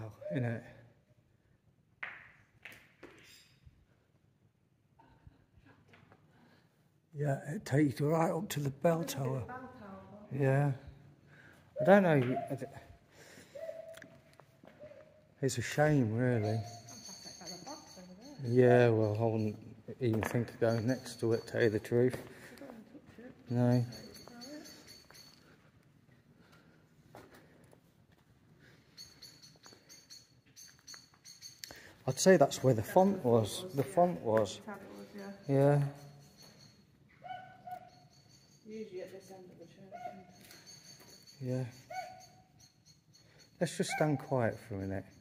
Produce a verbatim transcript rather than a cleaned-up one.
well, innit? Yeah, it takes you right up to the bell tower. Yeah. I don't know. It's a shame, really. Yeah, well, I wouldn't even think of going next to it, to tell you the truth. No. I'd say that's where the font was. The font was. Yeah. Usually at this end of the church. Yeah. Let's just stand quiet for a minute.